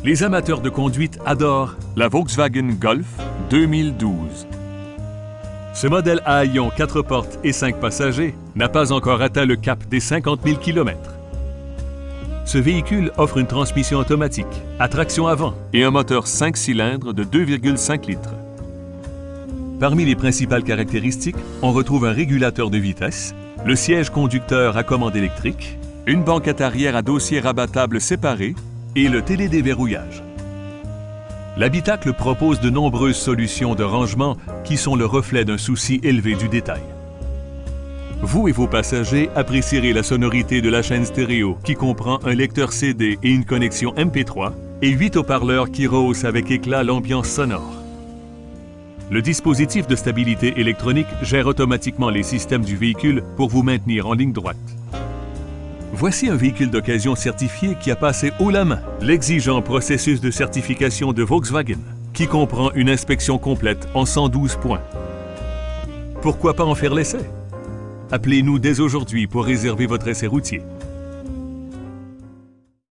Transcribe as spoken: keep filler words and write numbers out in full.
Les amateurs de conduite adorent la Volkswagen Golf deux mille douze. Ce modèle à haillons quatre portes et cinq passagers n'a pas encore atteint le cap des cinquante mille kilomètres. Ce véhicule offre une transmission automatique, à traction avant et un moteur cinq cylindres de deux virgule cinq litres. Parmi les principales caractéristiques, on retrouve un régulateur de vitesse, le siège conducteur à commande électrique, une banquette arrière à dossier rabattable séparé et le télédéverrouillage. L'habitacle propose de nombreuses solutions de rangement qui sont le reflet d'un souci élevé du détail. Vous et vos passagers apprécierez la sonorité de la chaîne stéréo qui comprend un lecteur C D et une connexion M P trois et huit haut-parleurs qui rehaussent avec éclat l'ambiance sonore. Le dispositif de stabilité électronique gère automatiquement les systèmes du véhicule pour vous maintenir en ligne droite. Voici un véhicule d'occasion certifié qui a passé haut la main l'exigeant processus de certification de Volkswagen, qui comprend une inspection complète en cent douze points. Pourquoi pas en faire l'essai? Appelez-nous dès aujourd'hui pour réserver votre essai routier.